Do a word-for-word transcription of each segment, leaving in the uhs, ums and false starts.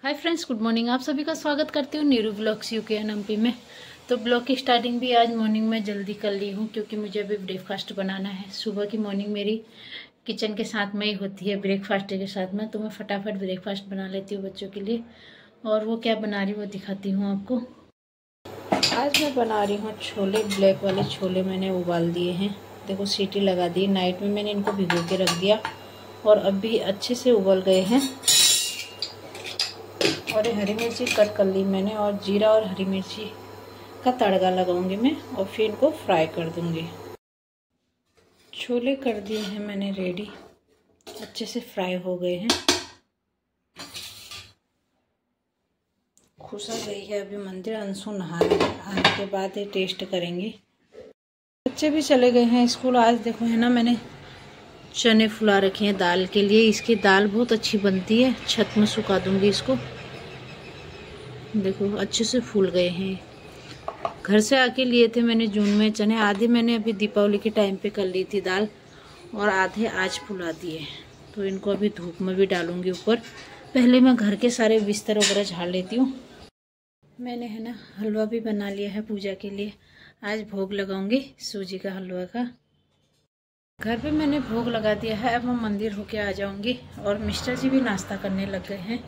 Hi friends, good morning. आप सभी का स्वागत करती हूँ नीरू ब्लॉग्स यूके एनएमपी में। तो ब्लॉग की स्टार्टिंग भी आज मॉर्निंग में जल्दी कर ली हूँ क्योंकि मुझे अभी ब्रेकफास्ट बनाना है। सुबह की मॉर्निंग मेरी किचन के साथ में ही होती है, ब्रेकफास्ट के साथ में। तो मैं फटाफट ब्रेकफास्ट बना लेती हूँ बच्चों के लिए, और वो क्या बना रही हूँ वो दिखाती हूँ आपको। आज मैं बना रही हूँ छोले, ब्लैक वाले छोले मैंने उबाल दिए हैं। देखो सीटी लगा दी, नाइट में मैंने इनको भिगो के रख दिया और अभी अच्छे से उबल गए हैं। और हरी मिर्ची कट कर ली मैंने, और जीरा और हरी मिर्ची का तड़का लगाऊंगी मैं, और फिर इनको फ्राई कर दूंगी। छोले कर दिए हैं मैंने रेडी, अच्छे से फ्राई हो गए हैं। खुशा गई है अभी मंदिर, अंशु नहाने नहाने के बाद ये टेस्ट करेंगे। बच्चे भी चले गए हैं स्कूल। आज देखो है ना, मैंने चने फुला रखे हैं दाल के लिए। इसकी दाल बहुत अच्छी बनती है, छत में सुखा दूंगी इसको। देखो अच्छे से फूल गए हैं। घर से आके लिए थे मैंने जून में चने। आधे मैंने अभी दीपावली के टाइम पे कर ली थी दाल, और आधे आज फुला दिए। तो इनको अभी धूप में भी डालूंगी ऊपर। पहले मैं घर के सारे बिस्तर वगैरह झाड़ लेती हूँ। मैंने है ना हलवा भी बना लिया है पूजा के लिए। आज भोग लगाऊंगी सूजी का हलवा का। घर पे मैंने भोग लगा दिया है। अब मैं मंदिर होके आ जाऊंगी, और मिस्टर जी भी नाश्ता करने लग गए हैं।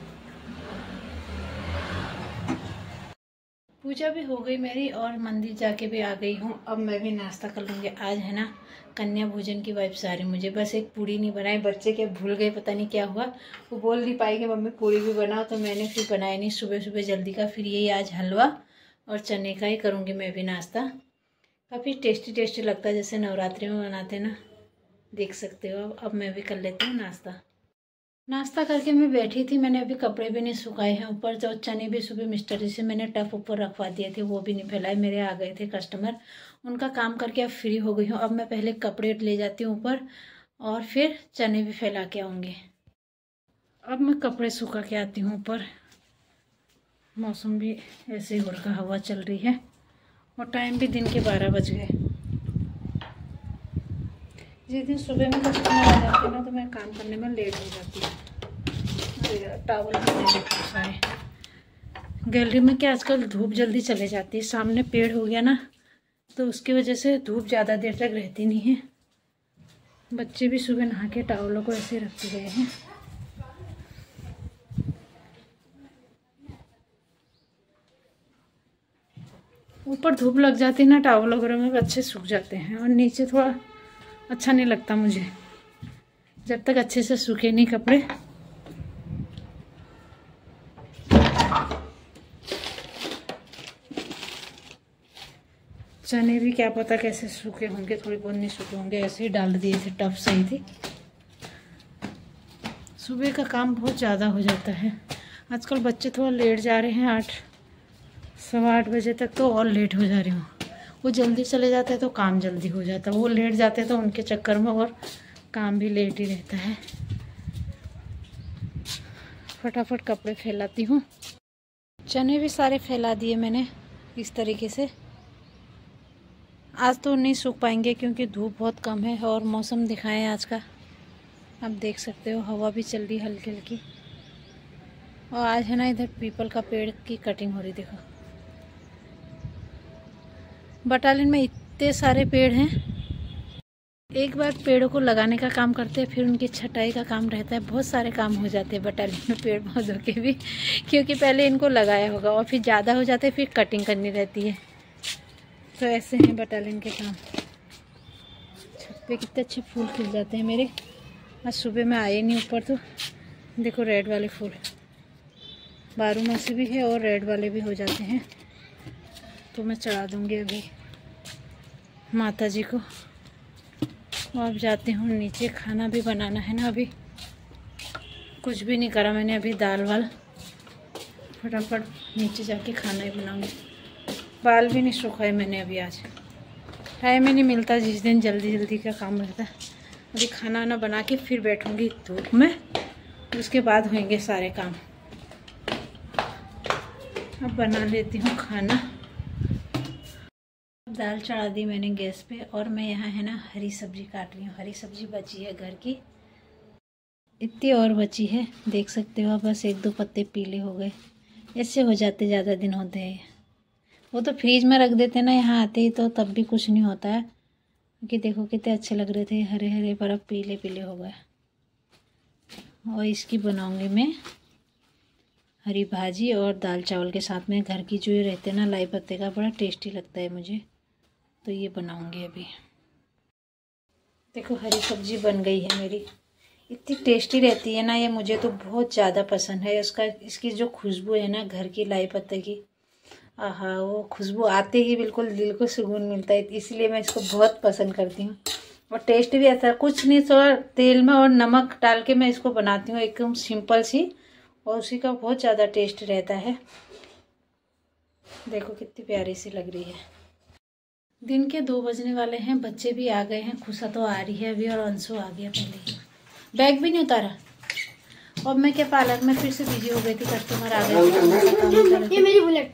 पूजा भी हो गई मेरी, और मंदिर जाके भी आ गई हूँ। अब मैं भी नाश्ता कर लूँगी। आज है ना कन्या भोजन की वाइब्स आ रही मुझे। बस एक पूड़ी नहीं बनाई, बच्चे के भूल गए, पता नहीं क्या हुआ। वो बोल नहीं पाई कि मम्मी पूड़ी भी बनाओ, तो मैंने फिर बनाई नहीं सुबह सुबह जल्दी का। फिर यही आज हलवा और चने का ही करूँगी मैं भी नाश्ता। काफ़ी टेस्टी टेस्टी लगता है, जैसे नवरात्रि में बनाते ना, देख सकते हो। अब मैं भी कर लेती हूँ नाश्ता। नाश्ता करके मैं बैठी थी। मैंने अभी कपड़े भी नहीं सुखाए हैं ऊपर। जो चने भी सुबह मिस्टर जी से मैंने टफ ऊपर रखवा दिए थे, वो भी नहीं फैलाए। मेरे आ गए थे कस्टमर, उनका काम करके अब फ्री हो गई हूँ। अब मैं पहले कपड़े ले जाती हूँ ऊपर, और फिर चने भी फैला के आऊँगी। अब मैं कपड़े सुखा के आती हूँ ऊपर। मौसम भी ऐसे ही हो रखा, हवा चल रही है, और टाइम भी दिन के बारह बज गए। जिस दिन सुबह में कस्टमर आ जाते हैं ना, तो मैं काम करने में लेट हो जाती हूँ। टावल भी सारे गैलरी में क्या आजकल धूप जल्दी चले जाती है। सामने पेड़ हो गया ना, तो उसकी वजह से धूप ज़्यादा देर तक रहती नहीं है। बच्चे भी सुबह नहा के टावलों को ऐसे रखते गए हैं। ऊपर धूप लग जाती है ना, टावल वगैरह में अच्छे सूख जाते हैं, और नीचे थोड़ा अच्छा नहीं लगता मुझे जब तक अच्छे से सूखे नहीं कपड़े। चने भी क्या पता कैसे सूखे होंगे, थोड़ी बहुत नहीं सूखे होंगे, ऐसे ही डाल दिए थे, टफ सही थी। सुबह का काम बहुत ज़्यादा हो जाता है। आजकल बच्चे थोड़ा लेट जा रहे हैं, आठ सवा आठ बजे तक तो और लेट हो जा रहे हो। वो जल्दी चले जाते हैं तो काम जल्दी हो जाता है, वो लेट जाते हैं तो उनके चक्कर में और काम भी लेट ही रहता है। फटाफट कपड़े फैलाती हूँ। चने भी सारे फैला दिए मैंने इस तरीके से। आज तो नहीं सूख पाएंगे क्योंकि धूप बहुत कम है, और मौसम दिखाएं आज का आप देख सकते हो, हवा भी चल रही हल्की हल्की। और आज है ना इधर पीपल का पेड़ की कटिंग हो रही। देखो बटालियन में इतने सारे पेड़ हैं। एक बार पेड़ों को लगाने का काम करते हैं, फिर उनकी छटाई का काम रहता है। बहुत सारे काम हो जाते हैं बटालियन में पेड़ पौधों के भी, क्योंकि पहले इनको लगाया होगा और फिर ज़्यादा हो जाते हैं, फिर कटिंग करनी रहती है। तो ऐसे हैं बटालियन के काम। छत पे कितने अच्छे फूल खिल जाते हैं मेरे। आज सुबह में आए नहीं ऊपर, तो देखो रेड वाले फूल बारहमासी भी है और रेड वाले भी हो जाते हैं। तो मैं चढ़ा दूँगी अभी माता जी को। और अब जाती हूँ नीचे, खाना भी बनाना है ना। अभी कुछ भी नहीं करा मैंने, अभी दाल वाल। फटाफट नीचे जाके खाना ही बनाऊँगी। बाल भी नहीं सुखाए मैंने अभी। आज टाइम ही नहीं मिलता, जिस दिन जल्दी जल्दी का काम रहता है। अभी खाना वाना बना के फिर बैठूँगी धूप में, उसके बाद होंगे सारे काम। अब बना लेती हूँ खाना। दाल चढ़ा दी मैंने गैस पे, और मैं यहाँ है ना हरी सब्जी काट रही हूँ। हरी सब्जी बची है घर की, इतनी और बची है, देख सकते हो। बस एक दो पत्ते पीले हो गए, ऐसे हो जाते, ज़्यादा दिन होते हैं। वो तो फ्रीज में रख देते ना यहाँ आते ही, तो तब भी कुछ नहीं होता है। क्योंकि देखो कितने अच्छे लग रहे थे, हरे हरे, पर अब पीले पीले हो गए। और इसकी बनाऊंगी मैं हरी भाजी और दाल चावल के साथ में। घर की जो ये रहते हैं ना लाई पत्ते का, बड़ा टेस्टी लगता है मुझे, तो ये बनाऊंगी अभी। देखो हरी सब्जी बन गई है मेरी, इतनी टेस्टी रहती है ना ये, मुझे तो बहुत ज़्यादा पसंद है। उसका इसकी जो खुशबू है ना घर की लाई पत्ते की, आहा, वो खुशबू आते ही बिल्कुल दिल को सुकून मिलता है, इसलिए मैं इसको बहुत पसंद करती हूँ। और टेस्ट भी ऐसा कुछ नहीं, थोड़ा तेल में और नमक डाल के मैं इसको बनाती हूँ, एकदम सिंपल सी, और उसी का बहुत ज़्यादा टेस्ट रहता है। देखो कितनी प्यारी सी लग रही है। दिन के दो बजने वाले हैं, बच्चे भी आ गए हैं। खुशा तो आ रही है अभी और अंशु आ गया पहले ही। बैग भी नहीं उतारा। और मैं क्या पार्लर में फिर से बिजी हो गई थी, कस्टमर आ गए थे। ये मेरी बुलेट।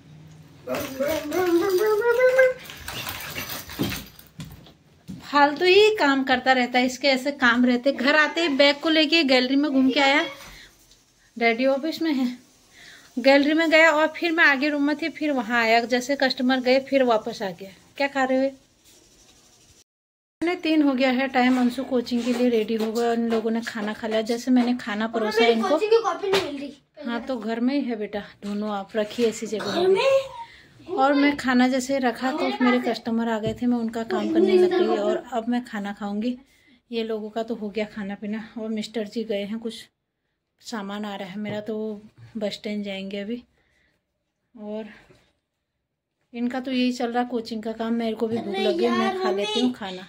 फालतू ही काम करता रहता है, इसके ऐसे काम रहते। घर आते ही बैग को लेके गैलरी में घूम के आया, डैडी ऑफिस में है, गैलरी में गया और फिर मैं आगे रूम में थी, फिर वहां आया, जैसे कस्टमर गए फिर वापस आ गया। क्या खा रहे हुए? मैंने तीन हो गया है टाइम, अंशु कोचिंग के लिए रेडी हो गया, उन लोगों ने खाना खा लिया। जैसे मैंने खाना परोसा इनको। कोचिंग की कॉपी नहीं मिल रही। हाँ तो घर में ही है बेटा, दोनों आप रखिए ऐसी जगह। और मैं खाना जैसे रखा तो मेरे कस्टमर आ गए थे, मैं उनका काम करने लग गई और अब मैं खाना खाऊंगी। ये लोगों का तो हो गया खाना पीना, और मिस्टर जी गए हैं, कुछ सामान आ रहा है मेरा, तो बस स्टैंड जाएंगे अभी। और इनका तो यही चल रहा कोचिंग का काम। मेरे को भी भूख लग गई, मैं खा लेती हूँ खाना।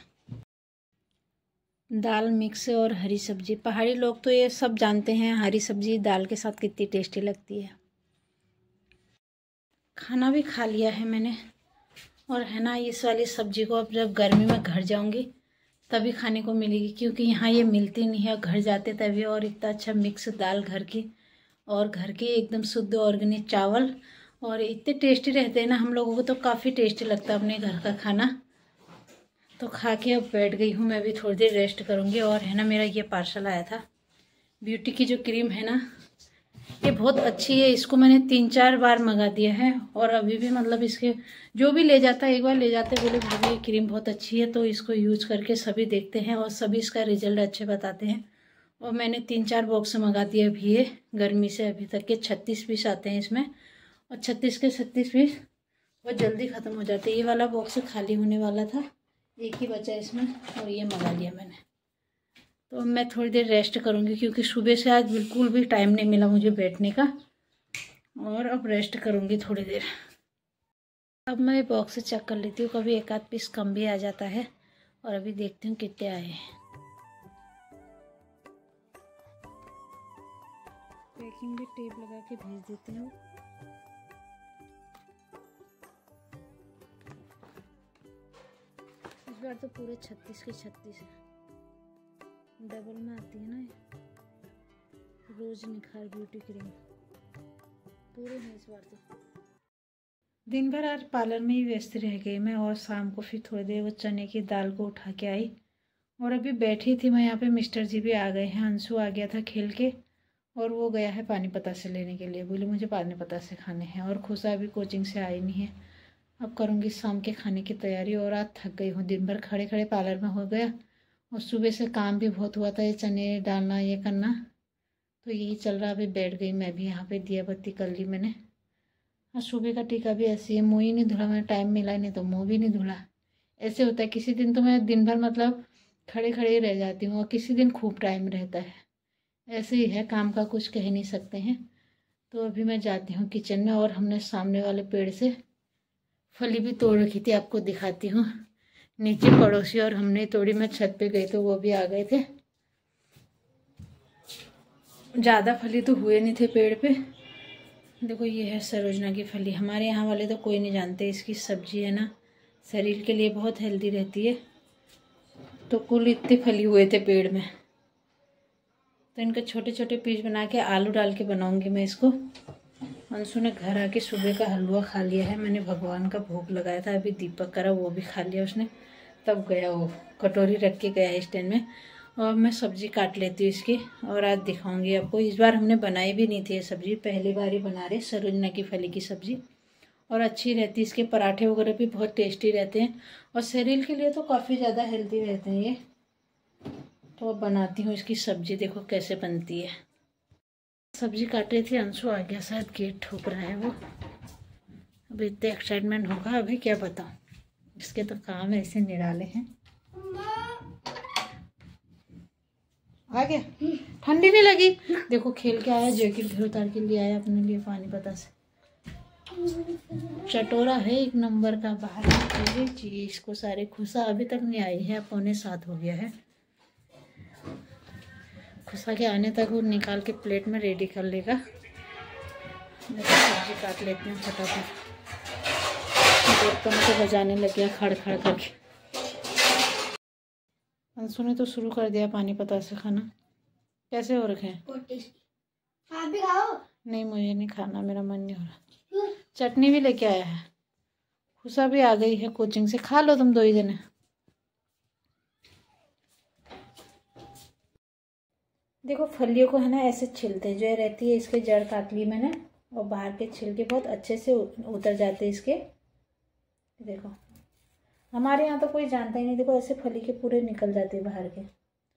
दाल मिक्स और हरी सब्जी, पहाड़ी लोग तो ये सब जानते हैं, हरी सब्जी दाल के साथ कितनी टेस्टी लगती है। खाना भी खा लिया है मैंने, और है ना इस वाली सब्जी को अब जब गर्मी में घर जाऊंगी तभी खाने को मिलेगी, क्योंकि यहाँ ये मिलती नहीं है। घर जाते तभी। और इतना अच्छा मिक्स दाल घर की, और घर के एकदम शुद्ध ऑर्गेनिक चावल, और इतने टेस्टी रहते हैं ना, हम लोगों को तो काफ़ी टेस्टी लगता है अपने घर का खाना। तो खा के अब बैठ गई हूँ, मैं भी थोड़ी देर रेस्ट करूँगी। और है ना मेरा ये पार्सल आया था, ब्यूटी की जो क्रीम है ना, ये बहुत अच्छी है। इसको मैंने तीन चार बार मंगा दिया है, और अभी भी मतलब इसके जो भी ले जाता है, एक बार ले जाते बोले भाभी ये क्रीम बहुत अच्छी है, तो इसको यूज करके सभी देखते हैं और सभी इसका रिजल्ट अच्छे बताते हैं। और मैंने तीन चार बॉक्स मंगा दिए अभी, ये गर्मी से अभी तक के छत्तीस पीस आते हैं इसमें, और छत्तीस के छत्तीस पीस बहुत जल्दी ख़त्म हो जाते हैं। ये वाला बॉक्स खाली होने वाला था, एक ही बचा इसमें, और ये मंगा लिया मैंने। तो मैं थोड़ी देर रेस्ट करूँगी, क्योंकि सुबह से आज बिल्कुल भी टाइम नहीं मिला मुझे बैठने का, और अब रेस्ट करूँगी थोड़ी देर। अब मैं बॉक्स से चेक कर लेती हूँ, कभी एक आध पीस कम भी आ जाता है, और अभी देखती हूँ कितने आए हैं। पैकिंग भी टेप लगा के भेज देती हूँ। इस बार तो पूरे छत्तीस के छत्तीस है, डबल में आती है ना रोज निखार ब्यूटी क्रीम, पूरे हैं इस बार तो। दिन भर आज पार्लर में ही व्यस्त रह गई मैं, और शाम को फिर थोड़ी देर वो चने की दाल को उठा के आई, और अभी बैठी थी मैं यहाँ पे। मिस्टर जी भी आ गए हैं, अंशु आ गया था खेल के, और वो गया है पानी पतासे लेने के लिए, बोले मुझे पानी पतासे खाने हैं। और खुशा अभी कोचिंग से आई नहीं है, अब करूँगी शाम के खाने की तैयारी। और आज थक गई हूँ, दिन भर खड़े खड़े पार्लर में हो गया, और सुबह से काम भी बहुत हुआ था, ये चने डालना ये करना, तो यही चल रहा। अभी बैठ गई मैं भी यहाँ पे, दिया बत्ती कर ली मैंने। और सुबह का टीका भी ऐसे ही, मुँह ही नहीं धुला, मैंने टाइम मिला नहीं तो मुँह भी नहीं धुला। ऐसे होता है, किसी दिन तो मैं दिन भर मतलब खड़े खड़े ही रह जाती हूँ, और किसी दिन खूब टाइम रहता है। ऐसे ही है, काम का कुछ कह नहीं सकते हैं। तो अभी मैं जाती हूँ किचन में, और हमने सामने वाले पेड़ से फली भी तोड़ रखी थी, आपको दिखाती हूँ। नीचे पड़ोसी और हमने तोड़ी, मैं छत पे गई तो वो भी आ गए थे। ज़्यादा फली तो हुए नहीं थे पेड़ पे। देखो ये है सरोजना की फली, हमारे यहाँ वाले तो कोई नहीं जानते, इसकी सब्जी है ना शरीर के लिए बहुत हेल्दी रहती है। तो कुल इतने फली हुए थे पेड़ में, तो इनके छोटे छोटे पीस बना के आलू डाल के बनाऊंगी मैं इसको। अंशु ने घर आके सुबह का हलवा खा लिया है, मैंने भगवान का भोग लगाया था, अभी दीपक करा वो भी खा लिया उसने, तब गया वो कटोरी रख के गया है स्टैंड में। और मैं सब्ज़ी काट लेती हूँ इसकी और आज दिखाऊंगी आपको। इस बार हमने बनाई भी नहीं थी ये सब्ज़ी, पहली बार ही बना रहे सरोजना की फली की सब्ज़ी। और अच्छी रहती है, इसके पराठे वगैरह भी बहुत टेस्टी रहते हैं और शरीर के लिए तो काफ़ी ज़्यादा हेल्दी रहते हैं ये। तो अब बनाती हूँ इसकी सब्ज़ी, देखो कैसे बनती है। सब्ज़ी काट रही थी, अंशु आ गया, शायद गेट ठोक रहा है वो। अभी इतने एक्साइटमेंट होगा अभी क्या बताऊँ, इसके तो काम ऐसे निराले हैं। आ गया, ठंडी नहीं लगी? देखो खेल के आया, जैकेट घर उतार के लिए आया अपने लिए पानी पता से। चटोरा है एक नंबर का, बाहर जी। इसको सारे खुशा अभी तक नहीं आई है, पौने सात हो गया है। खुशा के आने तक वो निकाल के प्लेट में रेडी कर लेगा। मैं तो सब्जी काट लेती हूँ फटाफट। बर्तन तो बजाने लग गया खड़ खड़ करके। अंशु ने तो शुरू कर दिया पानी पता से खाना। कैसे हो रखे हैं? आप भी खाओ। नहीं मुझे नहीं खाना, मेरा मन नहीं हो रहा। चटनी भी लेके आया है। खुशा भी आ गई है कोचिंग से, खा लो तुम दो ही जने। देखो फलियों को है ना ऐसे छिलते, जो रहती है इसके जड़ काट ली मैंने और बाहर के छिलके बहुत अच्छे से उतर जाते हैं इसके। देखो हमारे यहाँ तो कोई जानता ही नहीं, देखो ऐसे फली के पूरे निकल जाते हैं बाहर के।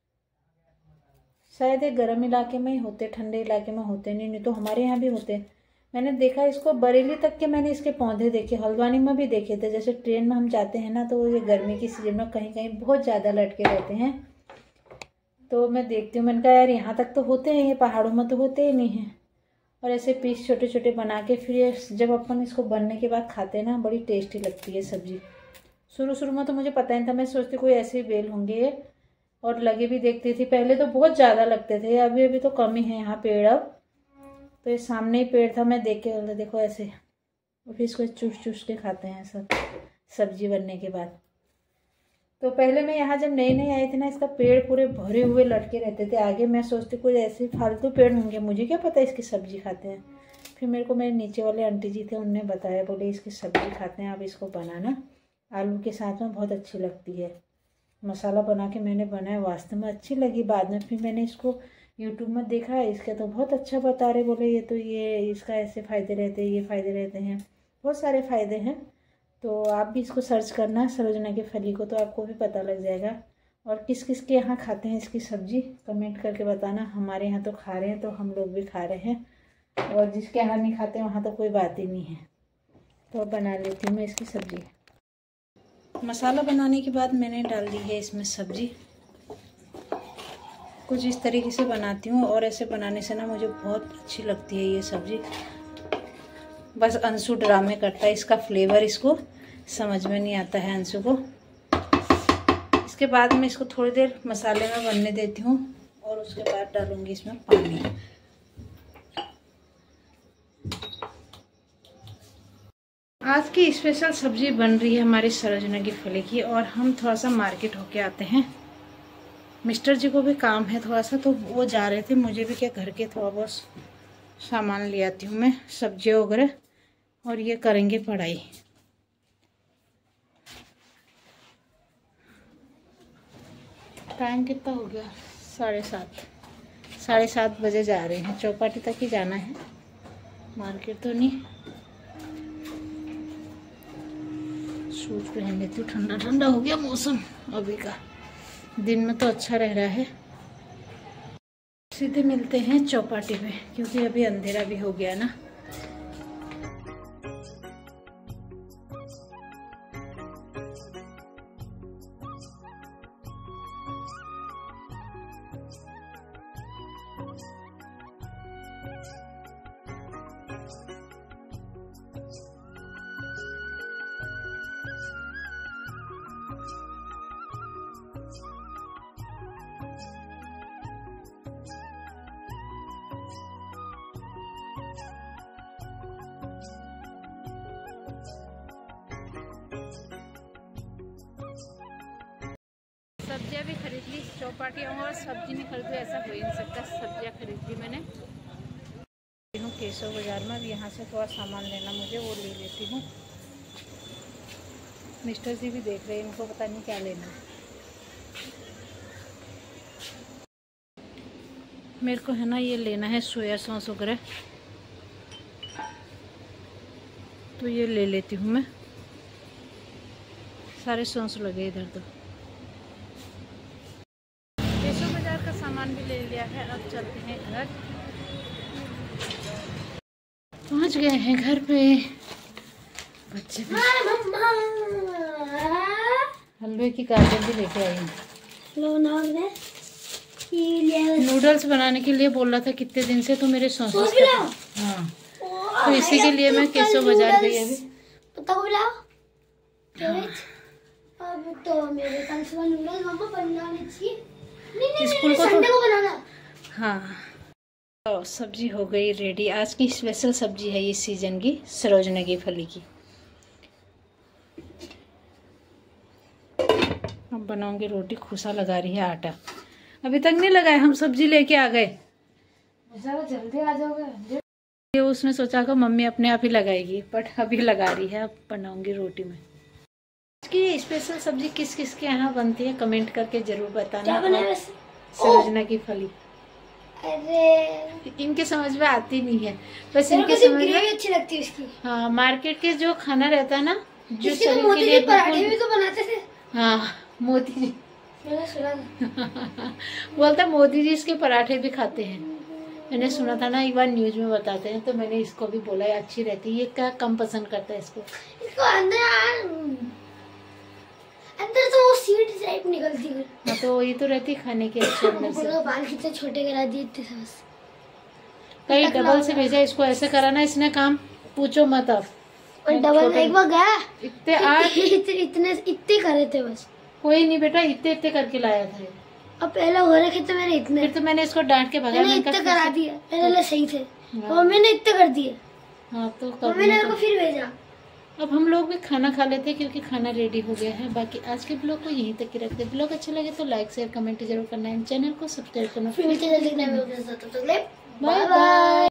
शायद ये गर्म इलाके में ही होते, ठंडे इलाके में होते नहीं, नहीं तो हमारे यहाँ भी होते। मैंने देखा इसको बरेली तक के, मैंने इसके पौधे देखे, हल्द्वानी में भी देखे थे। जैसे ट्रेन में हम जाते हैं ना तो ये गर्मी की सीजन में कहीं कहीं बहुत ज़्यादा लटके रहते हैं, तो मैं देखती हूँ। मैंने कहा यार यहाँ तक तो होते हैं, ये पहाड़ों में तो होते ही नहीं हैं। और ऐसे पीस छोटे छोटे बना के फिर ये जब अपन इसको बनने के बाद खाते हैं ना, बड़ी टेस्टी लगती है सब्ज़ी। शुरू शुरू में तो मुझे पता नहीं था, मैं सोचती कोई ऐसे ही बेल होंगे और लगे भी देखती थी। पहले तो बहुत ज़्यादा लगते थे, अभी अभी तो कम ही है यहाँ पेड़। अब तो ये सामने ही पेड़ था, मैं देख के बोलता देखो ऐसे, और फिर इसको चूस चूस के खाते हैं सब सब्जी बनने के बाद। तो पहले मैं यहाँ जब नई नई आई थी ना, इसका पेड़ पूरे भरे हुए लटके रहते थे आगे। मैं सोचती कोई ऐसे फालतू पेड़ होंगे, मुझे क्या पता इसकी सब्जी खाते हैं। फिर मेरे को मेरे नीचे वाले आंटी जी थे, उनने बताया, बोले इसकी सब्जी खाते हैं, आप इसको बनाना आलू के साथ में, बहुत अच्छी लगती है। मसाला बना के मैंने बनाया, वास्तव में अच्छी लगी। बाद में फिर मैंने इसको यूट्यूब में देखा, इसका तो बहुत अच्छा बता रहे, बोले ये तो ये इसका ऐसे फ़ायदे रहते हैं, ये फ़ायदे रहते हैं, बहुत सारे फ़ायदे हैं। तो आप भी इसको सर्च करना सरोजना की फली को, तो आपको भी पता लग जाएगा। और किस किस के यहाँ खाते हैं इसकी सब्ज़ी कमेंट करके बताना। हमारे यहाँ तो खा रहे हैं, तो हम लोग भी खा रहे हैं, और जिसके यहाँ नहीं खाते वहाँ तो कोई बात ही नहीं है। तो अब बना लेती हूँ मैं इसकी सब्ज़ी। मसाला बनाने के बाद मैंने डाल दी है इसमें सब्ज़ी। कुछ इस तरीके से बनाती हूँ, और ऐसे बनाने से ना मुझे बहुत अच्छी लगती है ये सब्ज़ी। बस अंशु ड्रामे करता है, इसका फ्लेवर इसको समझ में नहीं आता है अंशु को। इसके बाद मैं इसको थोड़ी देर मसाले में बनने देती हूँ, और उसके बाद डालूँगी इसमें पानी। आज की स्पेशल सब्जी बन रही है हमारी सरोजना की फली की, और हम थोड़ा सा मार्केट होके आते हैं। मिस्टर जी को भी काम है थोड़ा सा, तो वो जा रहे थे। मुझे भी क्या घर के थोड़ा बहुत सामान ले आती हूँ मैं, सब्जी वगैरह, और ये करेंगे पढ़ाई। टाइम कितना हो गया? साढ़े सात साढ़े सात बजे जा रहे हैं, चौपाटी तक ही जाना है, मार्केट तो नहीं। सूट पहन लेती हूँ, ठंडा ठंडा हो गया मौसम अभी का। दिन में तो अच्छा रह रहा है। सीधे मिलते हैं चौपाटी में, क्योंकि अभी अंधेरा भी हो गया ना। सब्जियां भी खरीद ली, चौपाटी और सब्जी नहीं खरीदू ऐसा हो ही नहीं सकता। सब्जियां खरीद ली मैंने, हूँ केशव बाज़ार में। अब यहाँ से थोड़ा सामान लेना मुझे, वो ले लेती हूँ। मिस्टर जी भी देख रहे हैं, इनको पता नहीं क्या लेना है। मेरे को है ना ये लेना है सोया सॉस वगैरह, तो ये ले लेती हूँ मैं। सारे सॉस लगे इधर। तो केशव बाजार का सामान भी ले लिया है, अब चलते हैं घर। पहुँच गए हैं घर पे। बच्चे हलवे की कागज भी लेके आई हूँ। नूडल्स बनाने के लिए बोल रहा था कितने दिन से, तो मेरे सॉस हाँ, तो इसी के लिए मैं केशव बाजार गई अभी। पत्ता गोभी लाओ। अब तो मेरे कल सुबह नूडल्स मम्मा बनाने चाहिए। नहीं नहीं स्कूल को संडे को बनाना। हाँ, तो सब्जी हो गई रेडी। आज की स्पेशल सब्जी है इस सीजन की, सरोजना की फली की। अब बनाऊंगी रोटी। खुशा लगा रही है आटा, अभी तक नहीं लगाए, हम सब्जी लेके आ गए। जल्दी आ जाओगे। ये उसने सोचा कि मम्मी अपने आप ही लगाएगी, बट अभी लगा रही है। अब बनाऊंगी रोटी में। इसकी स्पेशल सब्जी किस किस के यहाँ बनती है कमेंट करके जरूर बताना। सरोजना की फली अरे इनके समझ में आती नहीं है, बस मेरे इनके को समझ में अच्छी लगती है इसकी। हाँ, मार्केट के जो खाना रहता है ना, जो इसके तो शरीर मोदी के जी लिए पराठे भी तो बनाते थे। हाँ, मोदी जी मैंने सुना था। बोलता मोदी जी इसके पराठे भी खाते हैं। मैंने सुना था ना, एक बार न्यूज में बताते हैं, तो मैंने इसको भी बोला है अच्छी रहती है। ये क्या कम पसंद करता है इसको। इसको अंदर अंदर तो वो सीड टाइप निकलती है। हाँ, तो ये तो रहती खाने के अच्छे अंदर से। बाल कितने छोटे करा दिए इतने से बस। कई डबल से भेजा इसको, ऐसे करा ना इसने काम, पूछो मत। अब और डबल एक बार गया इतने आठ इतने इतने इतने करे थे बस। कोई नहीं बेटा, इतने इतने करके लाया था। अब पहले हो रखे थे मैंने इतने, फिर तो मैंने इसको डांट के भगा। मैंने इतने करा दिए, पहले सही थे और मैंने इतने कर दिए। हाँ, तो मम्मी ने मेरे को फिर भेजा। अब हम लोग भी खाना खा लेते हैं क्योंकि खाना रेडी हो गया है। बाकी आज के ब्लॉग को यहीं तक ही रखते हैं। ब्लॉग अच्छा लगे तो लाइक शेयर कमेंट जरूर करना है, चैनल को सब्सक्राइब करना। फिर मिलते हैं जल्दी नए वीडियो के साथ, तब तक के लिए बाय बाय।